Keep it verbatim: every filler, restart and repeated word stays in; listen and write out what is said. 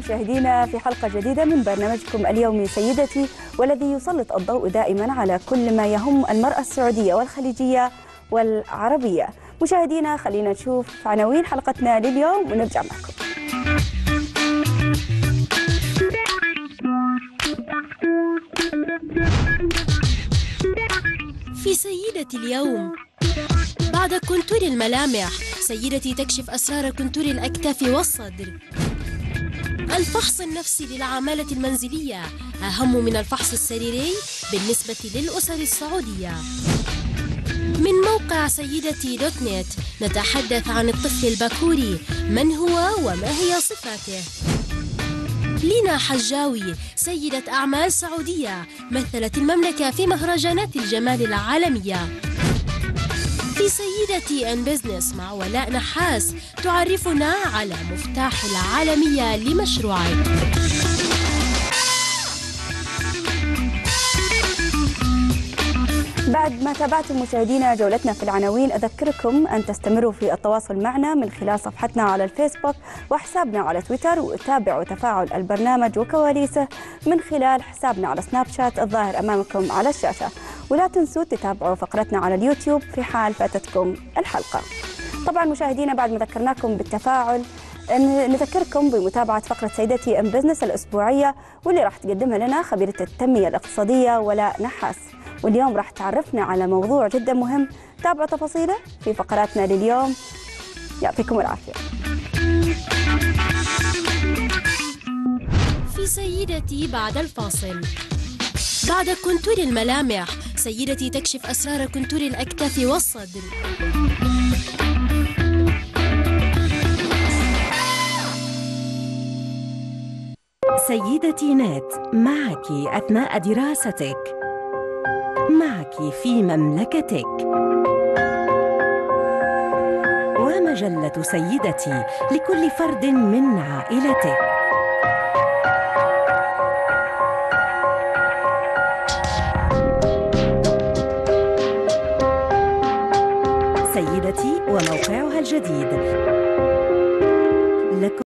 مشاهدينا في حلقة جديدة من برنامجكم اليومي سيدتي، والذي يسلط الضوء دائما على كل ما يهم المرأة السعودية والخليجية والعربية. مشاهدينا خلينا نشوف عناوين حلقتنا لليوم ونرجع معكم. في سيدتي اليوم: بعد كونتور الملامح، سيدتي تكشف أسرار كونتور الأكتاف والصدر. الفحص النفسي للعمالة المنزلية أهم من الفحص السريري بالنسبة للأسر السعودية. من موقع سيدتي دوت نت نتحدث عن الطفل البكوري، من هو وما هي صفاته. لينا حجاوي سيدة أعمال سعودية مثلت المملكة في مهرجانات الجمال العالمية. في سيدتي ان بزنس مع ولاء نحاس تعرفنا على مفتاح العالمية لمشروعك. بعد ما تابعتم مشاهدينا جولتنا في العناوين، أذكركم أن تستمروا في التواصل معنا من خلال صفحتنا على الفيسبوك وحسابنا على تويتر، وتابعوا تفاعل البرنامج وكواليسه من خلال حسابنا على سناب شات الظاهر أمامكم على الشاشة. ولا تنسوا تتابعوا فقرتنا على اليوتيوب في حال فاتتكم الحلقة. طبعا مشاهدينا بعد ما ذكرناكم بالتفاعل، نذكركم بمتابعة فقرة سيدتي ان بزنس الأسبوعية، واللي راح تقدمها لنا خبيرة التنمية الاقتصادية ولاء نحاس. واليوم راح تعرفنا على موضوع جدا مهم. تابعوا تفاصيله في فقراتنا لليوم. يعطيكم العافية. في سيدتي بعد الفاصل: بعد كونتور الملامح، سيدتي تكشف أسرار كونتور الأكتاف والصدر. سيدتي نت معك أثناء دراستك، معك في مملكتك. ومجلة سيدتي لكل فرد من عائلتك. سيدتي وموقعها الجديد. لكم